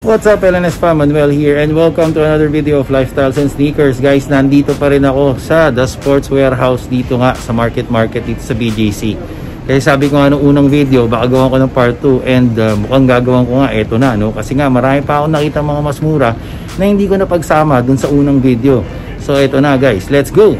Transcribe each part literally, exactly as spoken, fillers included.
What's up, L N S fam? Manuel here and welcome to another video of Lifestyles and Sneakers. Guys, nandito pa rin ako sa The Sports Warehouse dito nga sa Market Market dito sa B G C. Kaya sabi ko nga nung unang video, baka gawan ko ng part two and uh, mukhang gagawin ko nga eto na, no? Kasi nga marami pa akong nakita mga mas mura na hindi ko napagsama dun sa unang video. So eto na guys, let's go!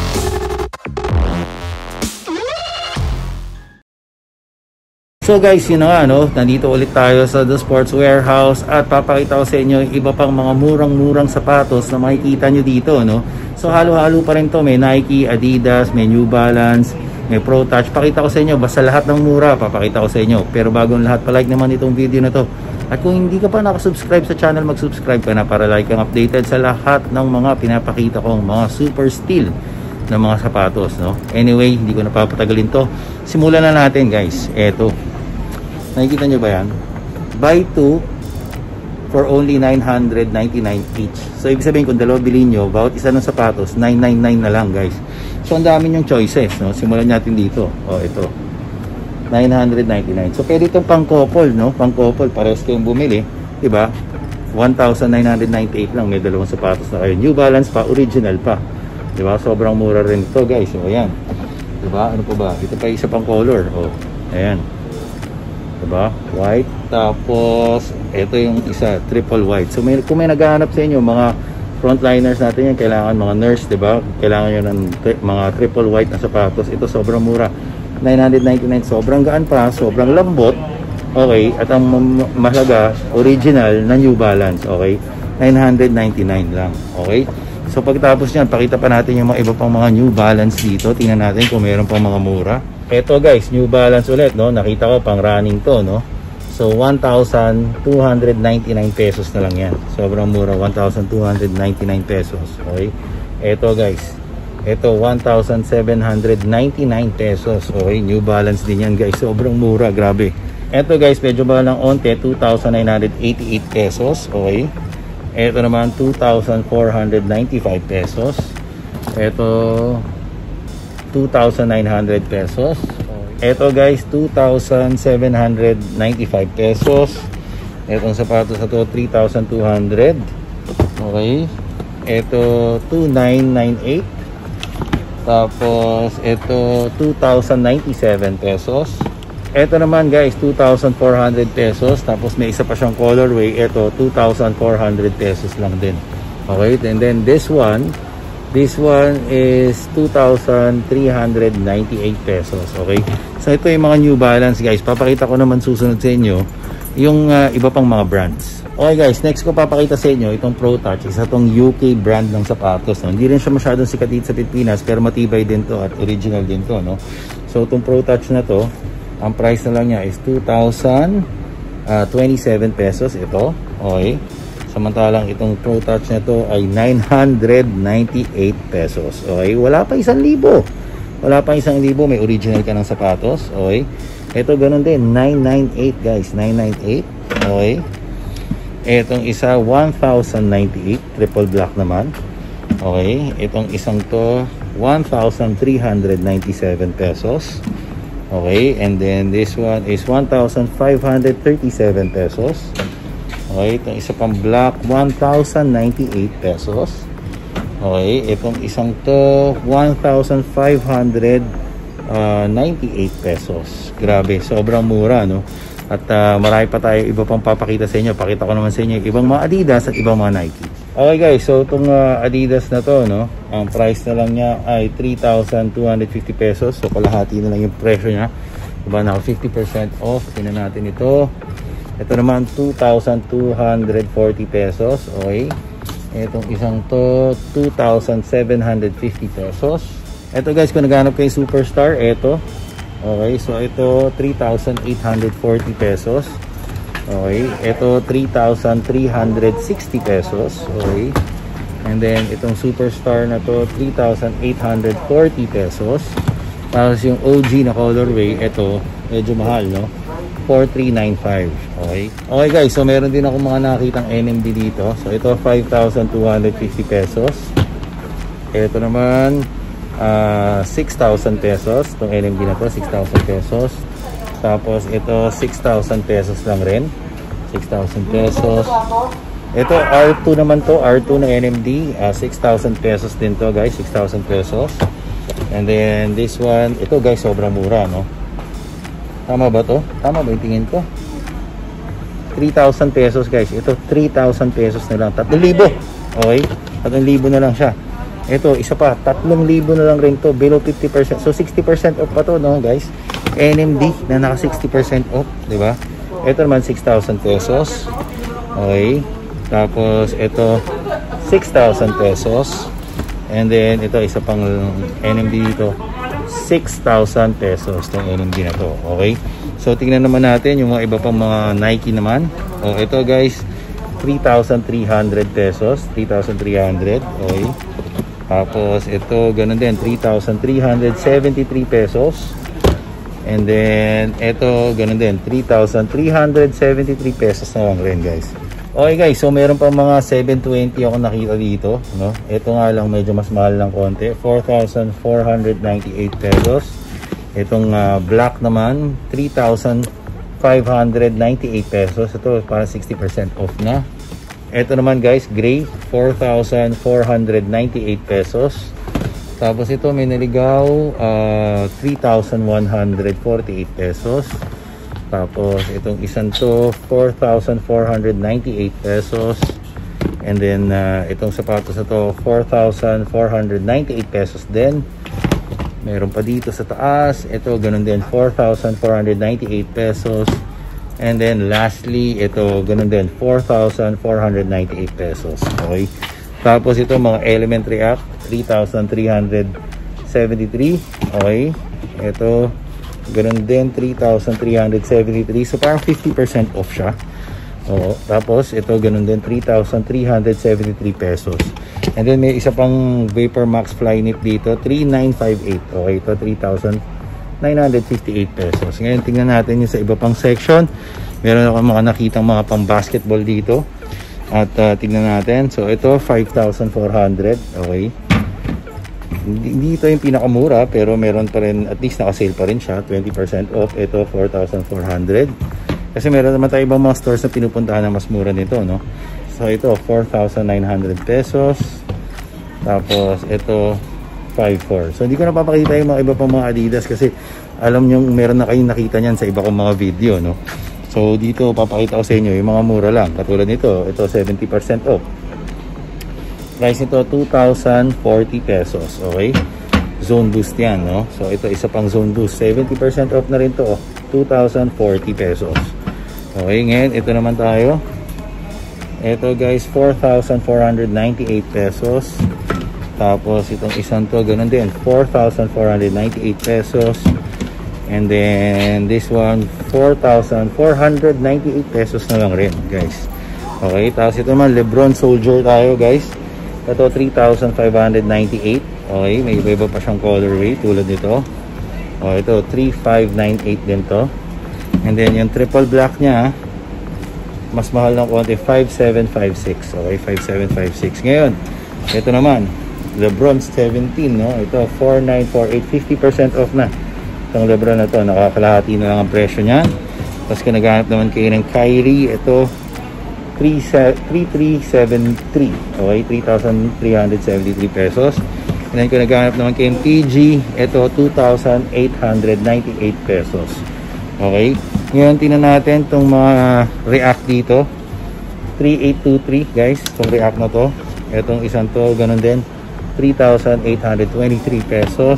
So guys, yun na nga, no? Nandito ulit tayo sa The Sports Warehouse at papakita ko sa inyo yung iba pang mga murang-murang sapatos na makikita nyo dito, no? So halo-halo pa rin to, may Nike, Adidas, may New Balance, may Pro Touch. Pakita ko sa inyo, basta lahat ng mura, papakita ko sa inyo. Pero bago ang lahat, palike naman itong video na to. At kung hindi ka pa nakasubscribe sa channel, mag-subscribe ka na para like kang updated sa lahat ng mga pinapakita kong mga super steal na mga sapatos, no? Anyway, hindi ko napapatagalin to. Simulan na natin guys. Eto, nakikita nyo ba yan? Buy two for only nine hundred ninety-nine each. So ibig sabihin kung dalawa bilhin nyo, bawat isa ng sapatos nine ninety-nine na lang guys. So ang dami yung choices, no? Simulan natin dito. O ito, nine hundred ninety-nine. So pwede itong pang couple, no? Pang couple, pares kayong bumili, diba? one thousand nine hundred ninety-eight lang, may dalawang sapatos na kayo. New Balance pa, original pa, diba? Sobrang mura rin ito guys. O ayan, diba? Ano pa ba? Ito pa isa pang color. O ayan, diba? White. Tapos ito yung isa, triple white. So may, kung may naghahanap sa inyo mga frontliners natin yan, kailangan mga nurse, diba? Kailangan nyo ng tri mga triple white na sapatos. Ito sobrang mura, nine hundred ninety-nine. Sobrang gaan pa, sobrang lambot. Okay, at ang mahalaga, original na New Balance. Okay, nine hundred ninety-nine lang. Okay, so pagtapos nyan, pakita pa natin yung mga iba pang mga New Balance dito. Tingnan natin kung meron pang mga mura. Ito guys, New Balance ulit, no? Nakita ko pang running to, no? So one thousand two hundred ninety-nine pesos na lang yan. Sobrang mura, one thousand two hundred ninety-nine pesos. Okay, ito guys, ito one thousand seven hundred ninety-nine pesos. Okay, New Balance din yan guys. Sobrang mura, grabe. Ito guys, medyo ba ng onte, two thousand nine hundred eighty-eight pesos. Okay, ito naman two thousand four hundred ninety-five pesos. Ito two thousand nine hundred pesos. Ito guys, two thousand seven hundred ninety-five pesos. Itong sapatos na to, three thousand two hundred. Okay, ito two thousand nine hundred ninety-eight. Tapos ito two thousand ninety-seven pesos. Ito naman guys, two thousand four hundred pesos. Tapos may isa pa siyang colorway. Ito two thousand four hundred pesos lang din. Okay, and then this one, this one is two thousand three hundred ninety-eight pesos. Okay, so ito yung mga New Balance guys. Papakita ko naman susunod sa inyo yung uh, iba pang mga brands. Okay guys, next ko papakita sa inyo itong Pro Touch. Isa tong U K brand ng sapatos, no? Hindi rin siya masyadong sikat dito sa Pilipinas, pero matibay din to at original din to, no? So itong Pro Touch na to, ang price na lang niya is two thousand twenty-seven pesos ito. Okay, samantalang itong Pro Touch na to ay nine hundred ninety-eight pesos. Okay, wala pa isang libo. Wala pa isang libo, may original ka ng sapatos. Okay, ito ganun din, nine ninety-eight guys, nine ninety-eight. Okay, etong isa one thousand ninety-eight, triple black naman. Okay, itong isang to one thousand three hundred ninety-seven pesos. Okay, and then this one is one thousand five hundred thirty-seven pesos. Okay, itong isa pang black, one thousand ninety-eight pesos. Okay, itong isang to one thousand five hundred ninety-eight pesos. Grabe, sobrang mura, no? At uh, marami pa tayo iba pang papakita sa inyo. Pakita ko naman sa inyo ibang mga Adidas at ibang mga Nike. Okay guys, so itong uh, Adidas na to, no? Ang price na lang niya ay three thousand two hundred fifty pesos. So kalahati na lang yung presyo niya. Diba, naka fifty percent off. Tingnan natin ito. Ito naman two thousand two hundred forty pesos. Okay, itong isang to two thousand seven hundred fifty pesos. Ito guys, kung naghanap kayo Superstar, ito. Okay, so ito three thousand eight hundred forty pesos. Okay, ito three thousand three hundred sixty pesos. Okay, and then itong Superstar na to three thousand eight hundred forty pesos. Tapos yung O G na colorway, ito medyo mahal, no? four thousand three hundred ninety-five. Okay, okay guys, so meron din ako mga nakitang N M D dito. So ito five thousand two hundred fifty pesos. Ito naman uh, six thousand pesos. Itong N M D na to, six thousand pesos. Tapos ito six thousand pesos lang rin. six thousand pesos. Ito R two naman to, R two na N M D, uh, six thousand pesos din to guys, six thousand pesos. And then this one, ito guys sobrang mura, no? Tama ba to? Tama ba yung tingin ko? three thousand pesos guys. Ito three thousand pesos na lang, three thousand. Okay? three thousand na lang siya. Ito isa pa, three thousand na lang rin to, below fifty percent. So sixty percent off pa to, no guys? N M D na naka sixty percent off, di ba? Ito naman six thousand pesos. Okay? Tapos ito six thousand pesos. And then ito isa pang N M D dito, six thousand pesos tong N M D na to. Okay? So tingnan naman natin yung mga iba pang mga Nike naman. Oh, ito guys, three thousand three hundred pesos, three thousand three hundred. Okay? Tapos ito ganun din, three thousand three hundred seventy-three pesos. And then ito ganun din, three thousand three hundred seventy-three pesos na lang rin guys. Okay guys, so meron pa mga seven twenty ako nakita dito, no? Ito nga lang medyo mas mahal ng konti, four thousand four hundred ninety-eight pesos. Itong uh, black naman, three thousand five hundred ninety-eight pesos. Ito para sixty percent off na. Ito naman guys, gray, four thousand four hundred ninety-eight pesos. Tapos ito may naligaw, uh, three thousand one hundred forty-eight pesos. Tapos itong isang to, four thousand four hundred ninety-eight pesos. And then uh, itong sapatos na to, four thousand four hundred ninety-eight pesos din. Meron pa dito sa taas, ito ganun din, four thousand four hundred ninety-eight pesos. And then lastly, ito ganun din, four thousand four hundred ninety-eight pesos. Okay. Tapos ito mga Element React, three thousand three hundred seventy-three. Okay. Ito ganun din, three thousand three hundred seventy-three. So parang fifty percent off siya. Oo. Tapos ito ganun din, three thousand three hundred seventy-three pesos. And then may isa pang Vapor Max Flyknit dito, three thousand nine hundred fifty-eight. Okay, ito three thousand nine hundred fifty-eight pesos. Ngayon tingnan natin yung sa iba pang section. Meron ako mga nakitang mga pang basketball dito. At uh, tingnan natin. So ito five thousand four hundred. Okay. Hindi ito yung pinakamura, pero meron pa rin, at least naka-sale pa rin siya, twenty percent off. Ito four thousand four hundred. Kasi meron naman tayo ibang mga stores na pinupuntahan na mas mura nito, no? So ito four thousand nine hundred pesos. Tapos ito five thousand four hundred. So hindi ko na papakita yung mga iba pang mga Adidas kasi alam nyo meron na kayong nakita niyan sa iba kong mga video, no? So dito papakita ko sa inyo yung mga mura lang. Katulad nito, ito seventy percent off. Price nito two thousand forty pesos. Okay, Zone Boost yan, no? So ito isa pang Zone Boost, seventy percent off na rin to, oh. two thousand forty pesos. Okay, ngayon ito naman tayo. Ito guys, four thousand four hundred ninety-eight pesos. Tapos itong isang to ganun din, four thousand four hundred ninety-eight pesos. And then this one, four thousand four hundred ninety-eight pesos na lang rin guys. Okay, tapos ito naman Lebron Soldier tayo guys. Ito three thousand five hundred ninety-eight. Okay, may iba-iba pa siyang colorway tulad nito. Oh, ito three thousand five hundred ninety-eight din to. And then yung triple black niya, mas mahal ng konti, five thousand seven hundred fifty-six. Okay, five thousand seven hundred fifty-six. Ngayon, ito naman, Lebron seventeen, no? Ito four thousand nine hundred forty-eight, fifty percent off na. Itong Lebron na to, nakakalahati na lang ang presyo niyan. Tapos kung naghanap naman kayo ng Kyrie, ito three thousand three hundred seventy-three. Okay, three thousand three hundred seventy-three pesos. And then kung naghanap naman kayo ng P G, ito two thousand eight hundred ninety-eight pesos. Okay, ngayon tingnan natin itong mga React dito, three thousand eight hundred twenty-three guys, itong React na to. Itong isang to, ganun din, three thousand eight hundred twenty-three pesos.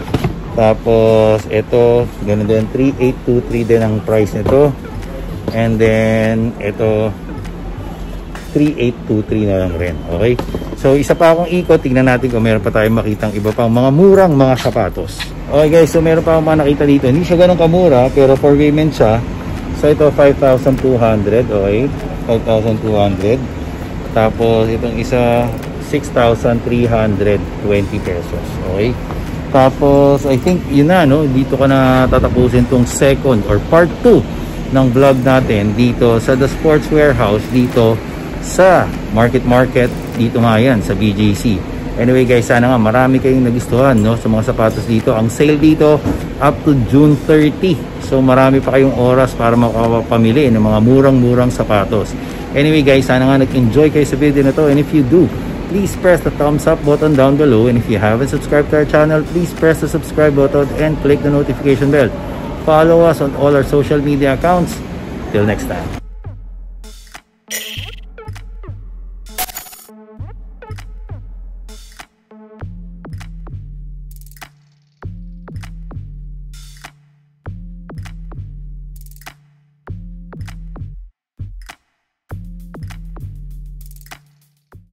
Tapos ito, ganun din, three thousand eight hundred twenty-three din ang price nito. And then ito three thousand eight hundred twenty-three na lang rin. Okay, so isa pa akong ikot, tingnan natin kung meron pa tayong makitang iba pang mga murang mga sapatos. Okay guys, so meron pa akong mga nakita dito, hindi siya ganun kamura, pero for women siya. So ito five thousand two hundred. Okay, five thousand two hundred. Tapos itong isa six thousand three hundred twenty pesos. Okay, tapos I think yun na, no? Dito ka na tatapusin tong second or part two ng vlog natin dito sa The Sports Warehouse, dito sa Market Market, dito nga yan sa B J C. Anyway guys, sana nga marami kayong nagustuhan, no, sa mga sapatos dito. Ang sale dito up to June thirty. So marami pa kayong oras para makapamili ng mga murang-murang sapatos. Anyway guys, sana nga nag-enjoy kayo sa video na to. And if you do, please press the thumbs up button down below. And if you haven't subscribed to our channel, please press the subscribe button and click the notification bell. Follow us on all our social media accounts. Till next time.